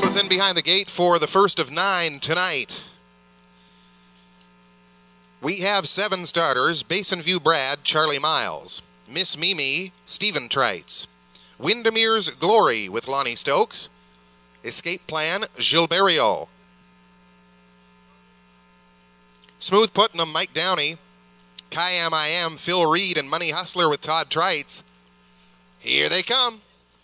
Reel us in behind the gate for the first of 9 tonight. We have 7 starters: Basin View Brad, Charlie Miles; Miss Mimi, Stephen Trites; Windermere's Glory with Lonnie Stokes; Escape Plan, Gilberto; Smooth Putnam, Mike Downey; Kayam I Am, Phil Reed; and Money Hustler with Todd Trites. Here they come.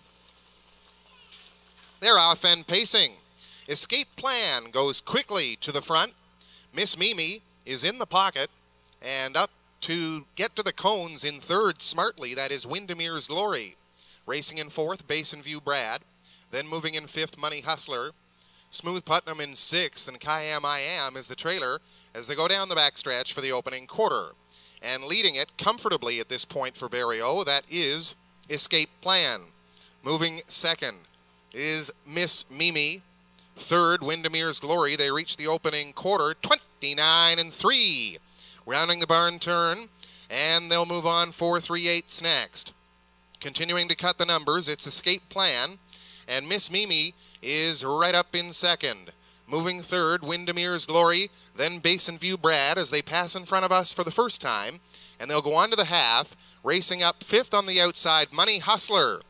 They're off and pacing. Escape Plan goes quickly to the front. Miss Mimi is in the pocket and up to get to the cones in third smartly. That is Windermere's Glory. Racing in fourth, Basin View Brad. Then moving in fifth, Money Hustler. Smooth Putnam in sixth, and Kayam I Am is the trailer as they go down the backstretch for the opening quarter. And leading it comfortably at this point for Barrio, that is Escape Plan. Moving second is Miss Mimi. Third, Windermere's Glory. They reach the opening quarter, 29-3. Rounding the barn turn, and they'll move on 4-3-8 next. Continuing to cut the numbers, it's Escape Plan, and Miss Mimi is right up in second. Moving third, Windermere's Glory, then Basin View Brad as they pass in front of us for the first time, and they'll go on to the half, racing up fifth on the outside, Money Hustler.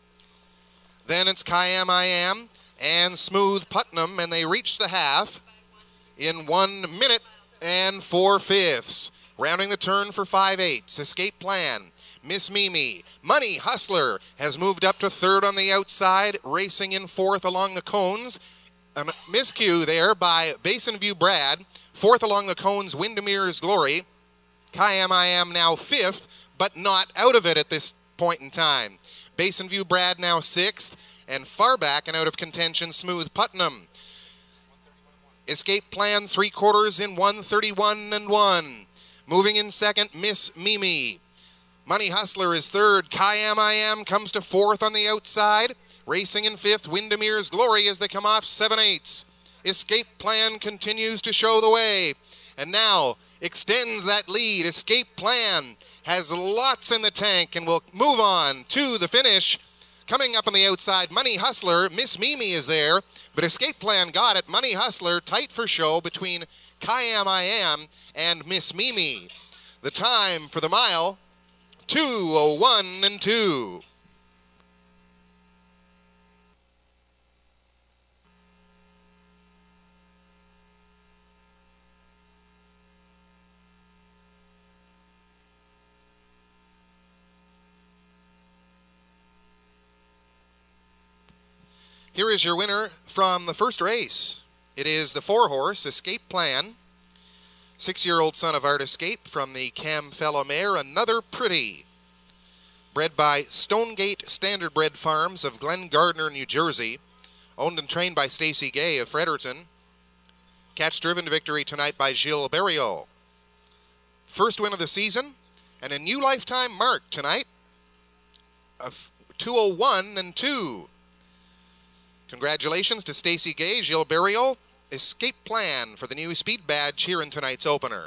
Then it's Kayam I Am and Smooth Putnam, and they reach the half in 1 minute and 4/5. Rounding the turn for 5/8, Escape Plan, Miss Mimi. Money Hustler has moved up to third on the outside, racing in fourth along the cones. A miscue there by Basin View Brad. Fourth along the cones, Windermere's Glory. Kayam I Am now fifth, but not out of it at this point in time. Basin View Brad now sixth, and far back and out of contention, Smooth Putnam. Escape Plan 3/4 in 1:31-1. Moving in second, Miss Mimi. Money Hustler is third. Kayam I Am comes to fourth on the outside. Racing in fifth, Windermere's Glory as they come off 7/8. Escape Plan continues to show the way, and now extends that lead. Escape Plan has lots in the tank and will move on to the finish. Coming up on the outside, Money Hustler. Miss Mimi is there, but Escape Plan got it. Money Hustler tight for show between Kayam I Am and Miss Mimi. The time for the mile, 2:01-2. Here is your winner from the first race. It is the 4-horse Escape Plan. 6-year-old son of Art Escape from the Camfellow mare, Another Pretty. Bred by Stonegate Standardbred Farms of Glen Gardner, New Jersey. Owned and trained by Stacy Gay of Fredericton. Catch driven to victory tonight by Gilberto. First win of the season, and a new lifetime mark tonight of 2:01-2. Congratulations to Stacy Gay, Gilberto. Escape Plan for the new speed badge here in tonight's opener.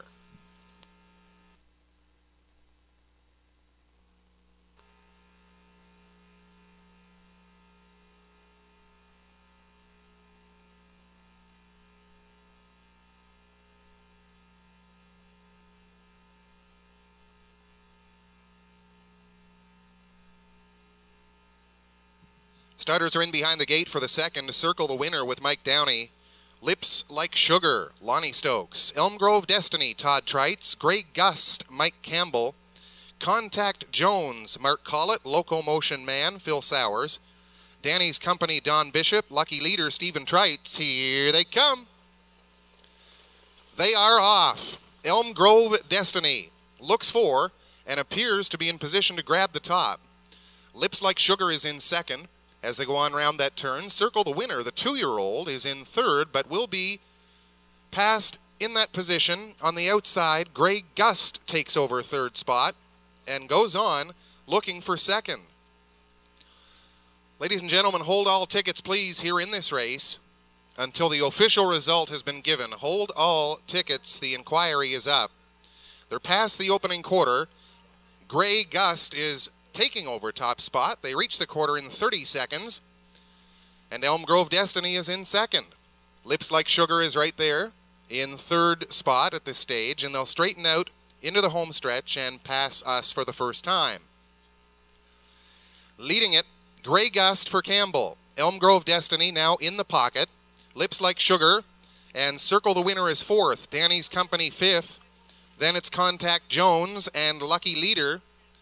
Starters are in behind the gate for the second. Circle the Winner with Mike Downey. Lips Like Sugar, Lonnie Stokes. Elm Grove Destiny, Todd Trites. Grey Gust, Mike Campbell. Contact Jones, Mark Collett. Locomotion Man, Phil Sowers. Danny's Company, Don Bishop. Lucky Leader, Stephen Trites. Here they come. They are off. Elm Grove Destiny looks for and appears to be in position to grab the top. Lips Like Sugar is in second. As they go on round that turn, Circle the Winner, the 2-year-old, is in third, but will be passed in that position. On the outside, Grey Gust takes over third spot and goes on looking for second. Ladies and gentlemen, hold all tickets, please, here in this race until the official result has been given. Hold all tickets. The inquiry is up. They're past the opening quarter. Grey Gust is taking over top spot. They reach the quarter in 30 seconds. And Elm Grove Destiny is in second. Lips Like Sugar is right there in third spot at this stage, and they'll straighten out into the home stretch and pass us for the first time. Leading it, Grey Gust for Campbell. Elm Grove Destiny now in the pocket. Lips Like Sugar and Circle the Winner is fourth. Danny's Company fifth. Then it's Contact Jones and Lucky Leader.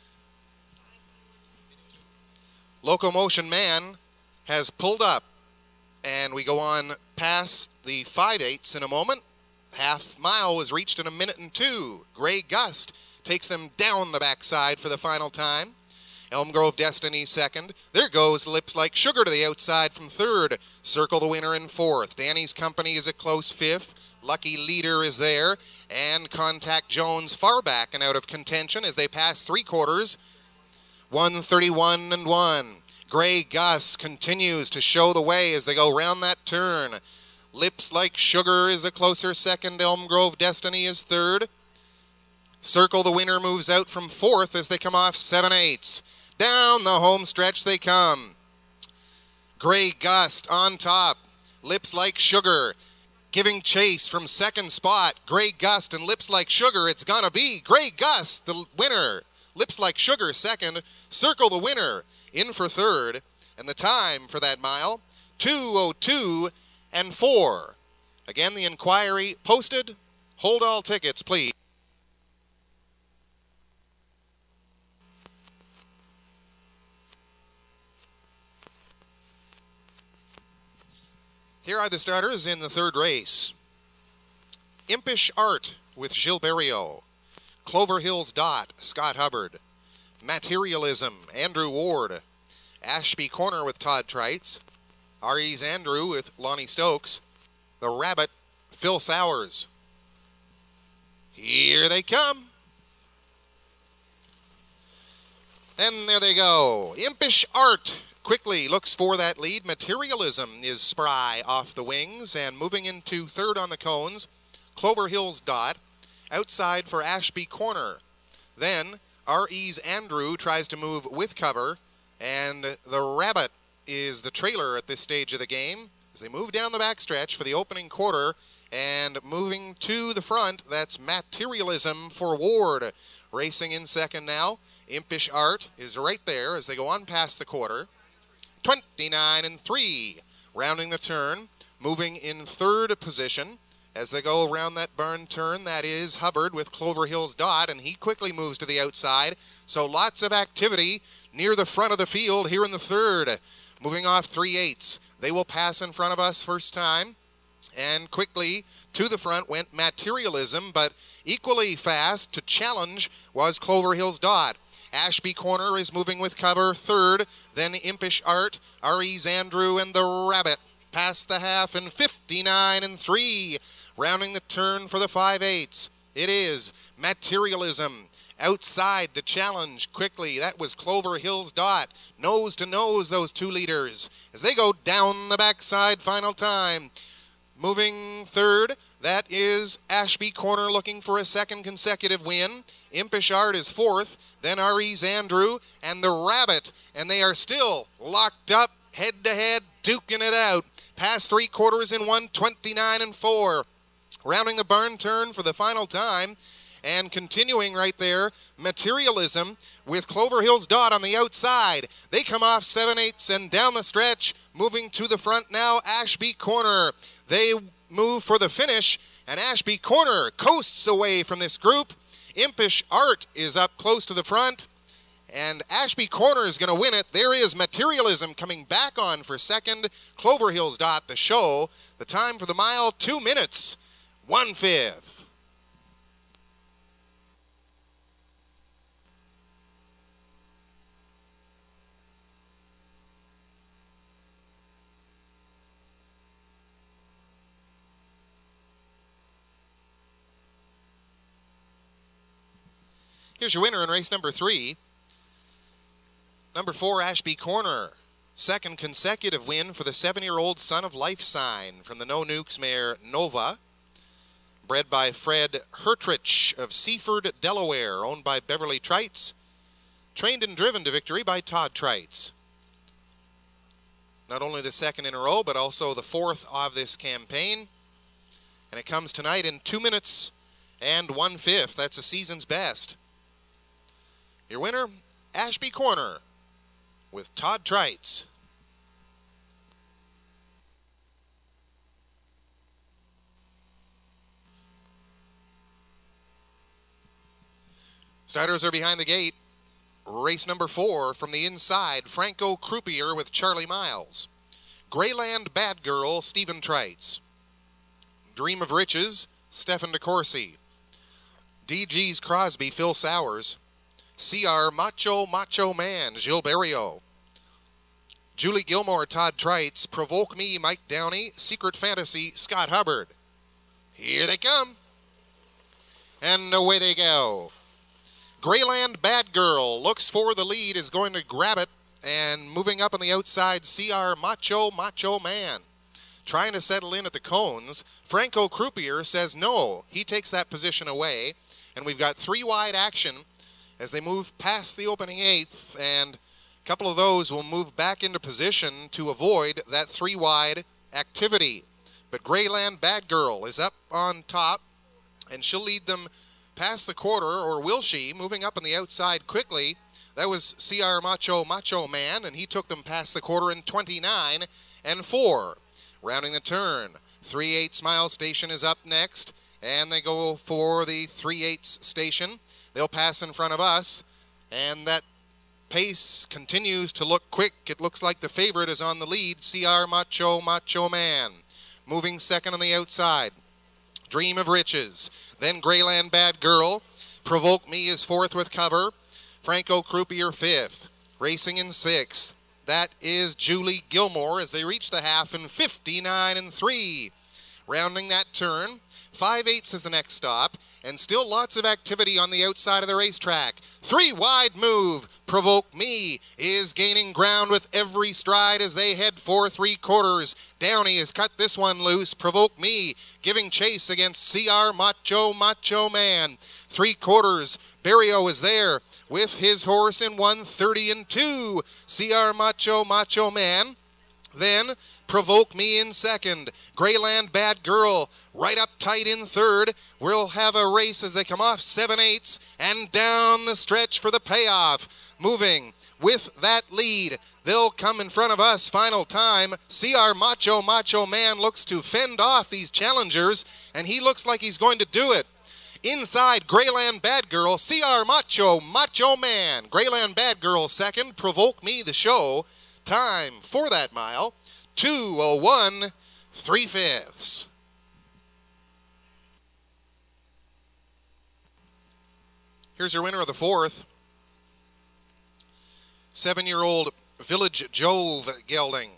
Locomotion Man has pulled up, and we go on past the 5/8 in a moment. Half mile was reached in 1 minute and 2. Grey Gust takes them down the backside for the final time. Elm Grove Destiny second. There goes Lips Like Sugar to the outside from third. Circle the Winner in fourth. Danny's Company is a close fifth. Lucky Leader is there. And Contact Jones far back and out of contention as they pass three-quarters. 1:31 and 1. Grey Gust continues to show the way as they go round that turn. Lips Like Sugar is a closer second. Elm Grove Destiny is third. Circle the Winner moves out from fourth as they come off 7/8. Down the home stretch they come. Grey Gust on top. Lips Like Sugar giving chase from second spot. Grey Gust and Lips Like Sugar. It's gonna be Grey Gust, the winner. Lips Like Sugar second. Circle the Winner in for third. And the time for that mile, 2:02 and 4. Again, the inquiry posted. Hold all tickets, please. Here are the starters in the third race. Impish Art with Gilles Berriot. Clover Hills Dot, Scott Hubbard. Materialism, Andrew Ward. Ashby Corner with Todd Trites. R.E.'s Andrew with Lonnie Stokes. The Rabbit, Phil Sowers. Here they come. And there they go. Impish Art quickly looks for that lead. Materialism is spry off the wings and moving into third on the cones. Clover Hills Dot outside for Ashby Corner. Then R.E.'s Andrew tries to move with cover, and the Rabbit is the trailer at this stage of the game as they move down the backstretch for the opening quarter. And moving to the front, that's Materialism for Ward. Racing in second now. Impish Art is right there as they go on past the quarter. 29 and 3. Rounding the turn, moving in third position as they go around that barn turn. That is Hubbard with Clover Hills Dot, and he quickly moves to the outside. So lots of activity near the front of the field here in the third. Moving off 3/8. They will pass in front of us first time. And quickly to the front went Materialism, but equally fast to challenge was Clover Hills Dot. Ashby Corner is moving with cover third, then Impish Art, R.E.'s Andrew, and the Rabbit past the half in 59 and 3. Rounding the turn for the 5/8. It is Materialism outside to challenge quickly. That was Clover Hills Dot. Nose to nose, those two leaders, as they go down the backside final time. Moving third, that is Ashby Corner looking for a second consecutive win. Impish Art is fourth, then R.E.'s Andrew and the Rabbit, and they are still locked up head-to-head, duking it out. Past three-quarters in 1:29 and 4. Rounding the barn turn for the final time, and continuing right there, Materialism with Clover Hills Dot on the outside. They come off 7/8 and down the stretch, moving to the front now, Ashby Corner. They move for the finish, and Ashby Corner coasts away from this group. Impish Art is up close to the front, and Ashby Corner is going to win it. There is Materialism coming back on for second. Clover Hills Dot the show. The time for the mile, 2 minutes, 1/5. Here's your winner in race number 3. Number 4, Ashby Corner. Second consecutive win for the 7-year-old son of Life Sign from the No Nukes mare Nova. Bred by Fred Hertrich of Seaford, Delaware, owned by Beverly Trites. Trained and driven to victory by Todd Trites. Not only the second in a row, but also the fourth of this campaign. And it comes tonight in 2 minutes and 1/5. That's the season's best. Your winner, Ashby Corner, with Todd Trites. Starters are behind the gate. Race number 4 from the inside, Franco Croupier with Charlie Miles. Greyland Bad Girl, Stephen Trites. Dream of Riches, Stefan DeCourcy. DG's Crosby, Phil Sowers. CR Macho Man, Gilles Barrio. Julie Gilmore, Todd Trites. Provoke Me, Mike Downey. Secret Fantasy, Scott Hubbard. Here they come. And away they go. Greyland Bad Girl looks for the lead, is going to grab it, and moving up on the outside, CR Macho Man. Trying to settle in at the cones. Franco Croupier says no. He takes that position away, and we've got 3 wide action as they move past the opening 8th, and a couple of those will move back into position to avoid that 3 wide activity. But Greyland Bad Girl is up on top, and she'll lead them past the quarter, or will she? Moving up on the outside quickly. That was CR Macho Man, and he took them past the quarter in 29 and 4. Rounding the turn, 3/8 mile station is up next, and they go for the 3/8 station. They'll pass in front of us, and that pace continues to look quick. It looks like the favorite is on the lead, CR Macho Man. Moving second on the outside, Dream of Riches. Then Greyland Bad Girl. Provoke Me is 4th with cover. Franco Croupier 5th. Racing in 6th. That is Julie Gilmore as they reach the half in 59 and 3. Rounding that turn, 5/8 is the next stop, and still lots of activity on the outside of the racetrack. 3 wide move. Provoke Me is gaining ground with every stride as they head for 3/4. Downey has cut this one loose. Provoke Me giving chase against CR Macho Man. 3/4. Barrio is there with his horse in 1:30 and 2. CR Macho Man. Then Provoke Me in second. Greyland Bad Girl right up tight in third. We'll have a race as they come off 7/8 and down the stretch for the payoff. Moving with that lead. They'll come in front of us final time. CR Macho Man looks to fend off these challengers, and he looks like he's going to do it. Inside, Greyland Bad Girl, CR Macho Man. Greyland Bad Girl second, Provoke Me the show. Time for that mile, 2:01 3/5. Here's your winner of the 4th. 7-year-old Village Jove gelding.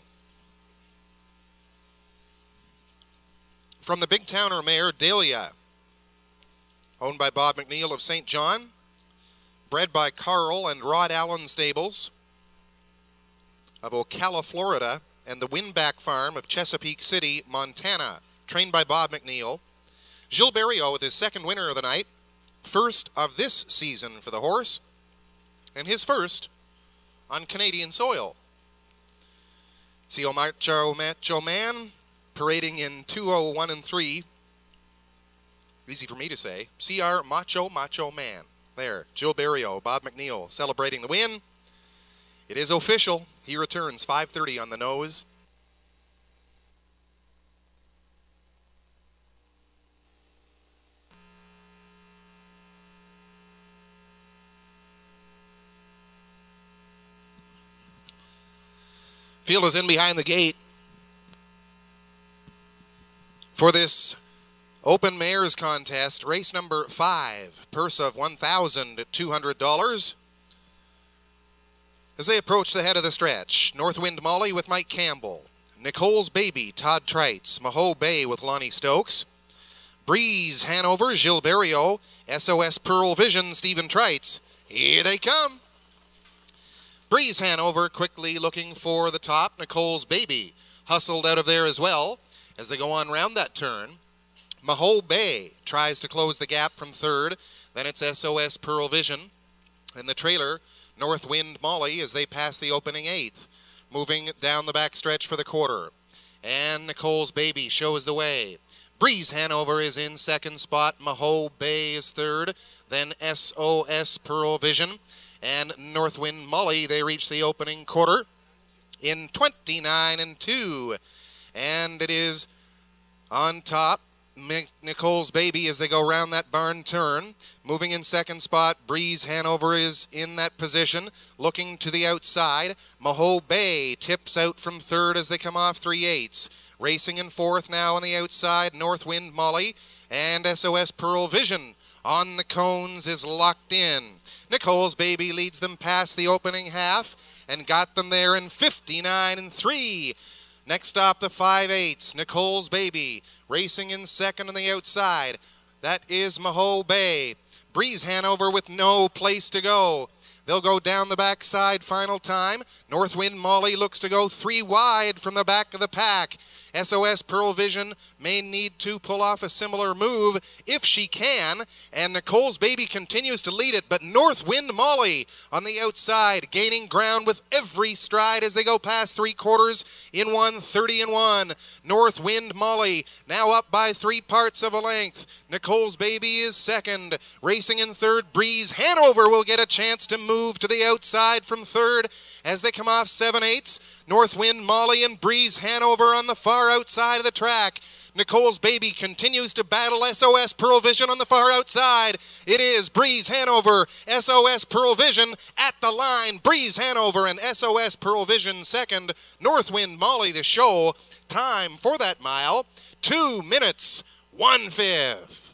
From the Big Towner mare, Dahlia. Owned by Bob McNeil of St. John. Bred by Carl and Rod Allen Stables of Ocala, Florida, and the Winback Farm of Chesapeake City, Montana. Trained by Bob McNeil. Gilles Barrio with his 2nd winner of the night. 1st of this season for the horse, and his 1st on Canadian soil. CR Macho Man parading in 2:01 and 3. Easy for me to say. CR Macho Man. There, Gilles Barrio, Bob McNeil celebrating the win. It is official. He returns 5:30 on the nose. Field is in behind the gate for this Open Mares Contest, race number 5, purse of $1,200. As they approach the head of the stretch, Northwind Molly with Mike Campbell, Nicole's Baby, Todd Trites, Maho Bay with Lonnie Stokes, Breeze Hanover, Gilles Barrio, SOS Pearl Vision, Stephen Trites. Here they come. Breeze Hanover quickly looking for the top. Nicole's Baby hustled out of there as well as they go on round that turn. Maho Bay tries to close the gap from 3rd. Then it's SOS Pearl Vision. And the trailer, Northwind Molly, as they pass the opening 8th. moving down the backstretch for the quarter. And Nicole's Baby shows the way. Breeze Hanover is in second spot. Maho Bay is third. Then SOS Pearl Vision and Northwind Molly, they reach the opening quarter in 29 and 2. And it is on top, Nicole's Baby as they go round that barn turn. Moving in second spot, Breeze Hanover is in that position. Looking to the outside, Maho Bay tips out from third as they come off 3/8. Racing in fourth now on the outside, Northwind Molly and SOS Pearl Vision on the cones is locked in. Nicole's Baby leads them past the opening half and got them there in 59 and 3. Next stop, the 5/8, Nicole's Baby, racing in second on the outside. That is Maho Bay. Breeze Hanover with no place to go. They'll go down the backside final time. Northwind Molly looks to go 3 wide from the back of the pack. SOS Pearl Vision may need to pull off a similar move if she can, and Nicole's Baby continues to lead it, but Northwind Molly on the outside gaining ground with every stride as they go past 3/4 in 1:30 and 1. Northwind Molly now up by 3 parts of a length. Nicole's Baby is second. Racing in third, Breeze Hanover will get a chance to move to the outside from third as they come off 7/8. Northwind Molly and Breeze Hanover on the far outside of the track. Nicole's Baby continues to battle SOS Pearl Vision on the far outside. It is Breeze Hanover, SOS Pearl Vision at the line. Breeze Hanover and SOS Pearl Vision second. Northwind Molly the show. Time for that mile, 2 minutes, 1/5.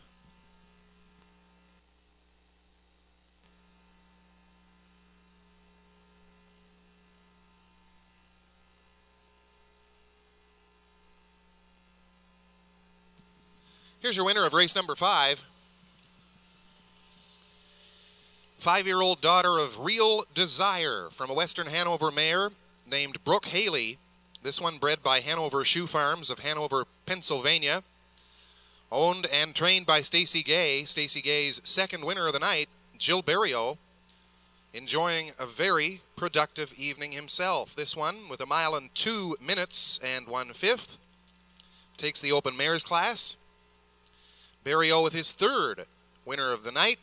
Here's your winner of race number 5. 5-year-old daughter of Real Desire from a Western Hanover mare named Brooke Haley. This one bred by Hanover Shoe Farms of Hanover, Pennsylvania. Owned and trained by Stacy Gay. Stacy Gay's second winner of the night, Jill Berrio, enjoying a very productive evening himself. This one with a mile in 2 minutes and 1/5. Takes the open mares class. Berrio with his third winner of the night.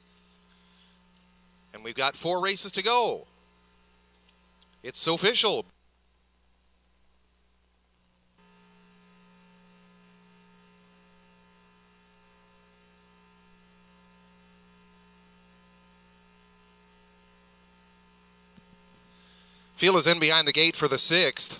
And we've got 4 races to go. It's official. Field is in behind the gate for the 6th.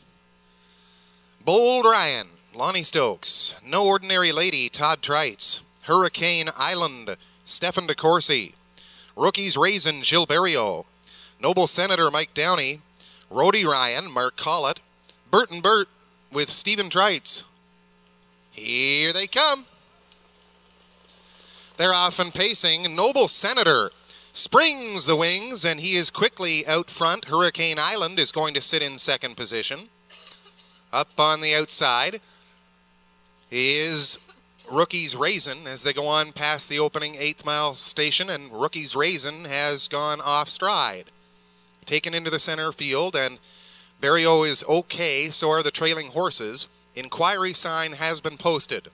Bold Ryan, Lonnie Stokes, No Ordinary Lady, Todd Trites, Hurricane Island, Stefan DeCourcy, Rookies Raisin, Jill Berrio, Noble Senator Mike Downey, Rody Ryan, Mark Collett, Bert and Bert with Stephen Trites. Here they come. They're off and pacing. Noble Senator springs the wings, and he is quickly out front. Hurricane Island is going to sit in second position. Up on the outside is Rookie's Raisin as they go on past the opening 8th mile station, and Rookie's Raisin has gone off stride. Taken into the center field, and Berrio is okay, so are the trailing horses. Inquiry sign has been posted.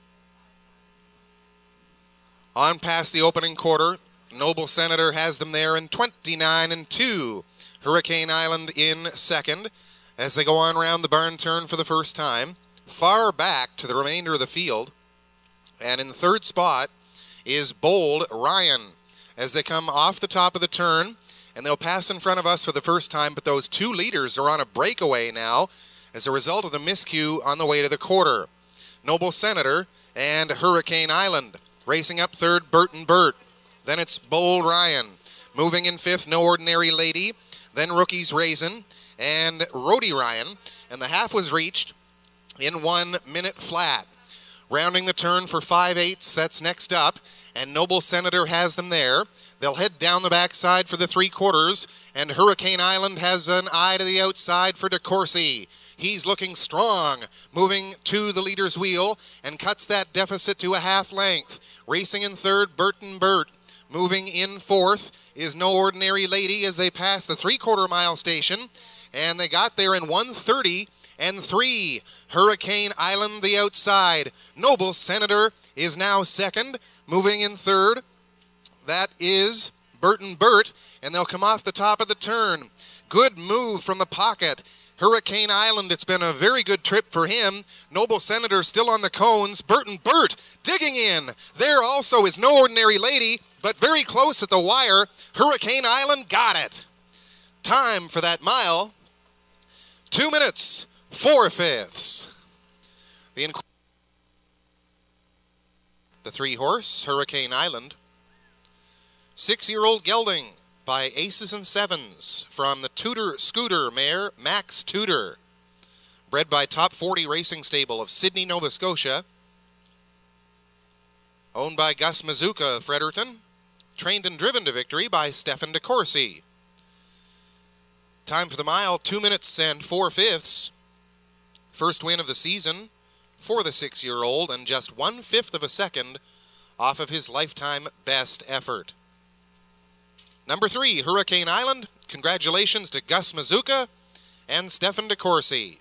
On past the opening quarter, Noble Senator has them there in 29 and 2. Hurricane Island in second as they go on around the barn turn for the first time. Far back to the remainder of the field. And in the third spot is Bold Ryan as they come off the top of the turn, and they'll pass in front of us for the first time, but those 2 leaders are on a breakaway now as a result of the miscue on the way to the quarter. Noble Senator and Hurricane Island. Racing up third, Bert and Bert. Then it's Bold Ryan. Moving in 5th, No Ordinary Lady. Then Rookie's Raisin and Rody Ryan. And the half was reached in 1 minute flat. Rounding the turn for 5/8, that's next up, and Noble Senator has them there. They'll head down the backside for the 3/4, and Hurricane Island has an eye to the outside for DeCourcy. He's looking strong, moving to the leader's wheel, and cuts that deficit to a half length. Racing in third, Bert and Bert. Moving in 4th is no ordinary lady as they pass the 3/4 mile station, and they got there in 1:30.3. Hurricane Island the outside. Noble Senator is now second. Moving in third, that is Burton Burt, and they'll come off the top of the turn. Good move from the pocket. Hurricane Island, it's been a very good trip for him. Noble Senator still on the cones. Burton Burt digging in. There also is no ordinary lady, but very close at the wire. Hurricane Island got it. Time for that mile, 2 minutes, 4/5. The 3-horse, Hurricane Island. 6-year-old gelding by Aces and Sevens from the Tudor Scooter mare, Max Tudor. Bred by Top 40 Racing Stable of Sydney, Nova Scotia. Owned by Gus Mazuka of Fredericton. Trained and driven to victory by Stefan DeCourcy. Time for the mile, 2 minutes and 4/5. First win of the season for the 6-year-old, and just 1/5 of a second off of his lifetime best effort. Number 3, Hurricane Island. Congratulations to Gus Mazuka and Stefan DeCourcy.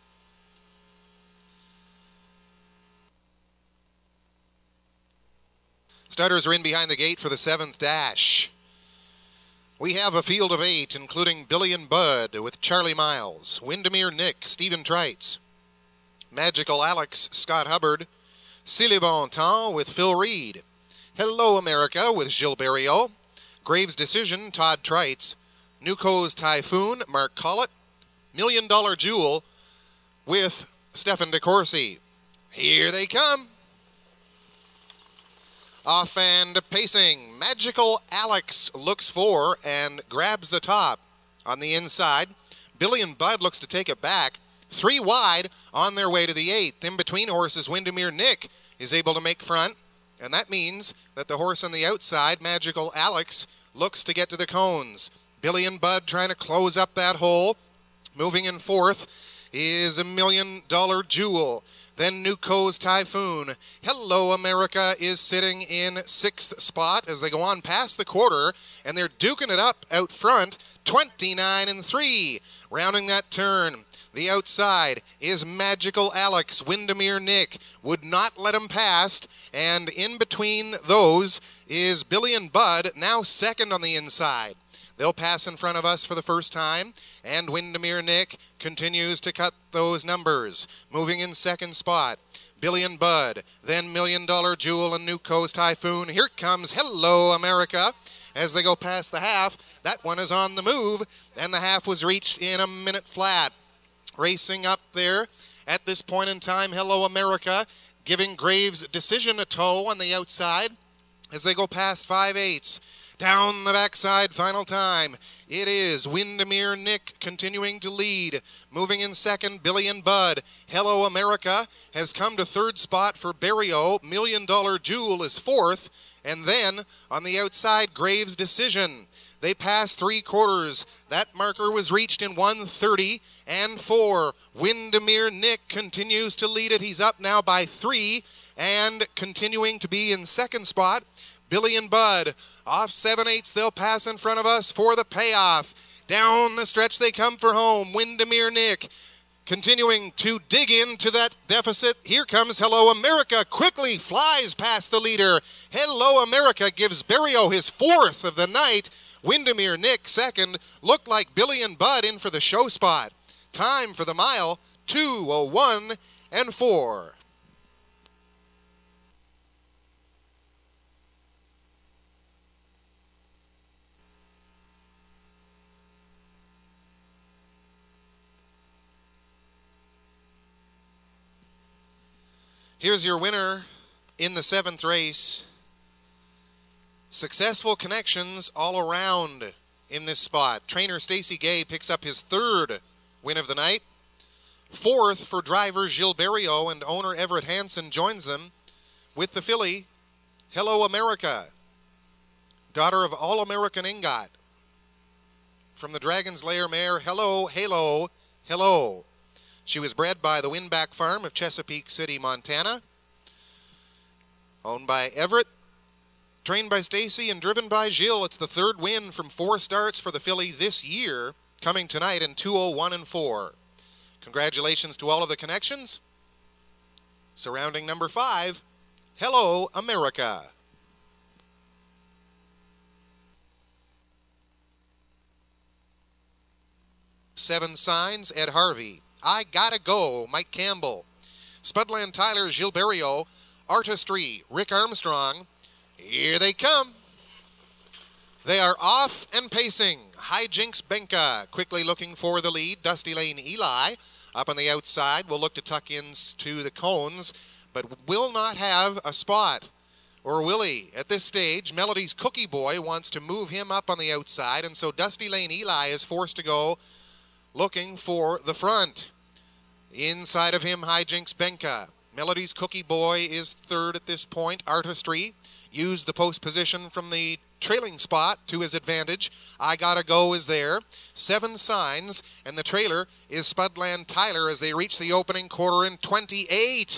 Starters are in behind the gate for the 7th dash. We have a field of 8, including Billy and Bud with Charlie Miles, Windermere Nick, Stephen Trites, Magical Alex, Scott Hubbard, Silly Bon Temps with Phil Reed, Hello America with Gilles Berriot, Graves Decision, Todd Trites, Nuco's Typhoon, Mark Collett, $1 Million Jewel with Stefan DeCourcy. Here they come. Off and pacing. Magical Alex looks for and grabs the top on the inside. Billy and Bud looks to take it back. 3 wide on their way to the 8th. In between horses, Windermere Nick is able to make front, and that means that the horse on the outside, Magical Alex, looks to get to the cones. Billy and Bud trying to close up that hole. Moving in 4th is $1 Million Jewel. Then Nuco's Typhoon. Hello America is sitting in 6th spot as they go on past the quarter, and they're duking it up out front, 29-3. Rounding that turn, the outside is Magical Alex. Windermere Nick would not let him past, and in between those is Billy and Bud, now second on the inside. They'll pass in front of us for the first time, and Windermere Nick continues to cut those numbers. Moving in 2nd spot, Billy and Bud, then $1 Million Jewel and Nuco's Typhoon. Here comes Hello America as they go past the half. That one is on the move, and the half was reached in a minute flat. Racing up there at this point in time, Hello America giving Graves Decision a tow on the outside as they go past 5/8. Down the backside, final time. It is Windermere Nick continuing to lead. Moving in 2nd, Billy and Bud. Hello America has come to 3rd spot for Berriot. $1 Million Jewel is 4th. And then on the outside, Graves Decision. They pass 3/4. That marker was reached in 1:30-4. Windermere Nick continues to lead it. He's up now by 3 and continuing to be in 2nd spot. Billy and Bud off 7/8. They'll pass in front of us for the payoff. Down the stretch they come for home. Windermere Nick continuing to dig into that deficit. Here comes Hello America. Quickly flies past the leader. Hello America gives Berriot his 4th of the night. Windermere Nick 2nd. Looked like Billy and Bud in for the show spot. Time for the mile, 2:01-4. Here's your winner in the 7th race. Successful connections all around in this spot. Trainer Stacy Gay picks up his 3rd win of the night. 4th for driver Gilles Berriot, and owner Everett Hansen joins them with the filly Hello America, daughter of All-American Ingot. From the Dragon's Lair mare Hello, Halo, Hello. She was bred by the Winback Farm of Chesapeake City, Montana. Owned by Everett Trained by Stacy and driven by Gilles, it's the third win from 4 starts for the filly this year, coming tonight in 2:01 and 4. Congratulations to all of the connections. Surrounding number 5, Hello America. Seven Signs, Ed Harvey. I Gotta Go, Mike Campbell. Spudland Tyler, Gilles Berriot. Artistry, Rick Armstrong. Here they come. They are off and pacing. Hijinks Benka quickly looking for the lead. Dusty Lane Eli up on the outside will look to tuck in to the cones, but will not have a spot. Or will he? At this stage, Melody's Cookie Boy wants to move him up on the outside, and so Dusty Lane Eli is forced to go looking for the front. Inside of him, Hijinks Benka. Melody's Cookie Boy is third at this point. Artistry used the post position from the trailing spot to his advantage. I Gotta Go is there. Seven Signs, and the trailer is Spudland Tyler as they reach the opening quarter in 28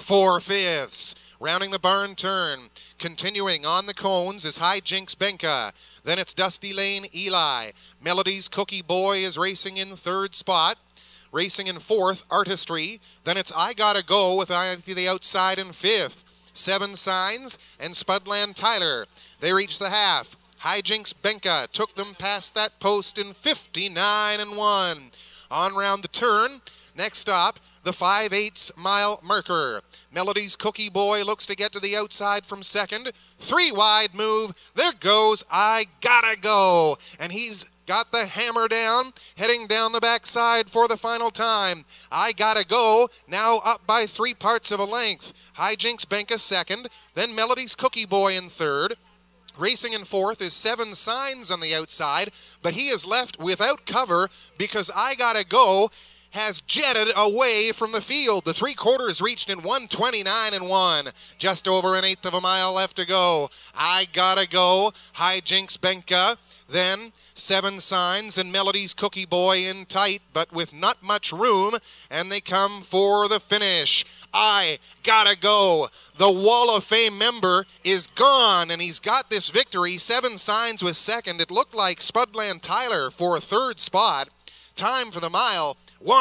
4/5. Rounding the barn turn. Continuing on the cones is Hijinks Benka. Then it's Dusty Lane Eli. Melody's Cookie Boy is racing in third spot. Racing in fourth, Artistry. Then it's I Gotta Go with the outside in fifth. Seven Signs and Spudland Tyler. They reach the half. Hijinks Benka took them past that post in 59 and 1. On round the turn. Next stop, the 5/8 mile marker. Melody's Cookie Boy looks to get to the outside from second. 3 wide move. There goes I Gotta Go. And he's got the hammer down, heading down the backside for the final time. I Gotta Go, now up by 3 parts of a length. Hijinks Benka second, then Melody's Cookie Boy in third. Racing in fourth is Seven Signs on the outside, but he is left without cover because I Gotta Go has jetted away from the field. The 3/4 reached in 1:29 and 1. Just over an eighth of a mile left to go. I Gotta Go, Hijinks Benka, then Seven Signs and Melody's Cookie Boy in tight, but with not much room, and they come for the finish. I Gotta Go. The Wall of Fame member is gone, and he's got this victory. Seven Signs was second. It looked like Spudland Tyler for a third spot. Time for the mile,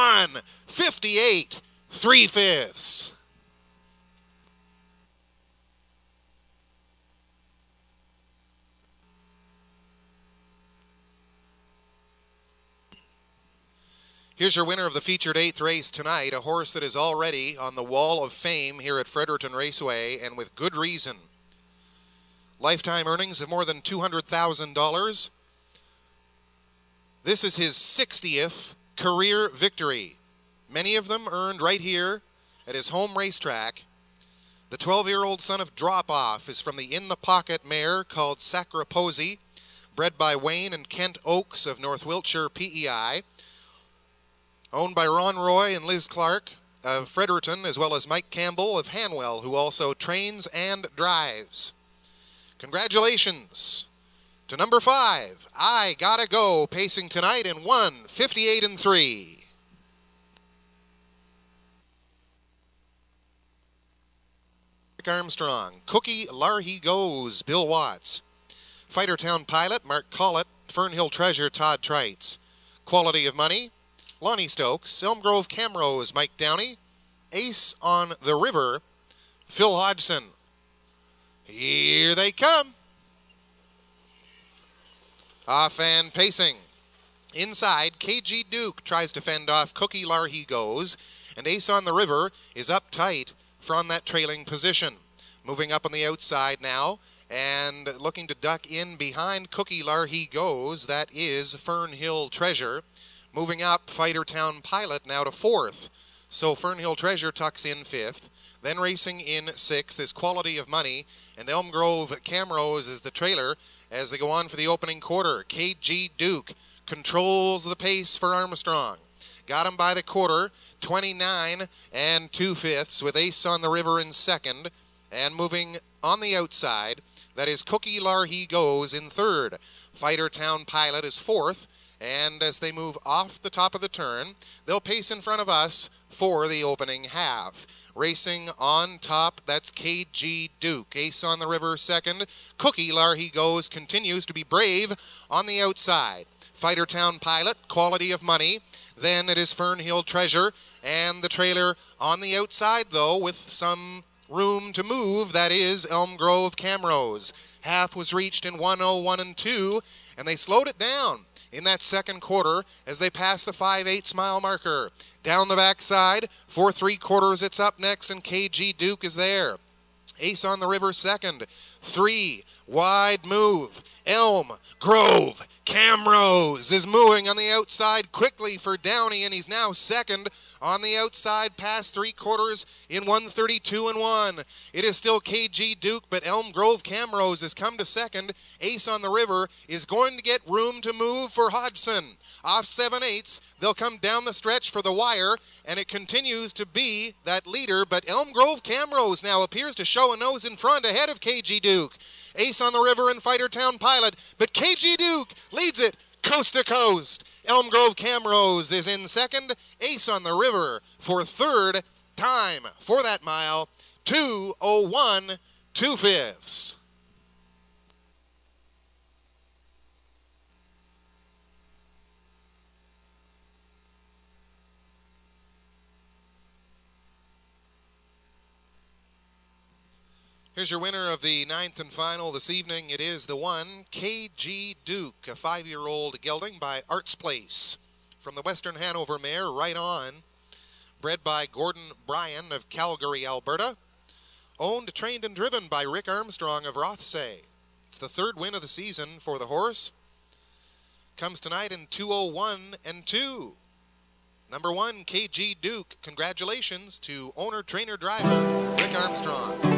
1:58 3/5. Here's your winner of the featured 8th race tonight, a horse that is already on the Wall of Fame here at Fredericton Raceway, and with good reason. Lifetime earnings of more than $200,000. This is his 60th career victory. Many of them earned right here at his home racetrack. The 12-year-old son of Drop Off is from the in-the-pocket mare called Sacraposi, bred by Wayne and Kent Oakes of North Wiltshire PEI. Owned by Ron Roy and Liz Clark of Fredericton, as well as Mike Campbell of Hanwell, who also trains and drives. Congratulations to number 5, I Gotta Go, pacing tonight in 1:58 and 3. Rick Armstrong, Cookie Larhy Goes, Bill Watts. Fightertown Pilot, Mark Collett. Fernhill Treasure, Todd Trites. Quality of Money, Lonnie Stokes. Elm Grove Camrose, Mike Downey. Ace on the River, Phil Hodgson. Here they come. Off and pacing. Inside, KG Duke tries to fend off Cookie Larhy Goes, and Ace on the River is up tight from that trailing position. Moving up on the outside now, and looking to duck in behind Cookie Larhy Goes, that is Fernhill Treasure. Moving up, Fightertown Pilot now to 4th. So Fernhill Treasure tucks in 5th. Then racing in 6th is Quality of Money, and Elm Grove Camrose is the trailer as they go on for the opening quarter. KG Duke controls the pace for Armstrong. Got him by the quarter, 29 and 2/5 with Ace on the River in second. And moving on the outside, that is Cookie Larhy Goes in third. Fightertown Pilot is 4th. And as they move off the top of the turn, they'll pace in front of us for the opening half. Racing on top, that's KG Duke. Ace on the River second. Cookie Larhy Goes continues to be brave on the outside. Fighter Town Pilot, Quality of Money. Then it is Fernhill Treasure and the trailer on the outside, though, with some room to move. That is Elm Grove Camrose. Half was reached in 1:01 and 2, and they slowed it down in that second quarter as they passed the 5/8 mile marker. Down the backside, 4 3/4, it's up next, and KG Duke is there. Ace on the River second. 3 wide move. Elm Grove Camrose is moving on the outside quickly for Downey, and he's now second on the outside past 3/4 in 1:32 and 1. It is still KG Duke, but Elm Grove Camrose has come to second. Ace on the River is going to get room to move for Hodgson. Off 7/8, they'll come down the stretch for the wire, and it continues to be that leader, but Elm Grove Camrose now appears to show a nose in front ahead of KG Duke. Ace on the River and Fighter Town Pilot, but KG Duke leads it coast to coast. Elm Grove Camrose is in second. Ace on the River for third. Time for that mile, 2:01 2/5. Here's your winner of the 9th and final this evening. It is the one, KG Duke, a 5-year-old gelding by Arts Place. From the Western Hanover mare, Right On, bred by Gordon Bryan of Calgary, Alberta. Owned, trained, and driven by Rick Armstrong of Rothsay. It's the 3rd win of the season for the horse. Comes tonight in 2:01 and 2. Number 1, KG Duke. Congratulations to owner, trainer, driver, Rick Armstrong.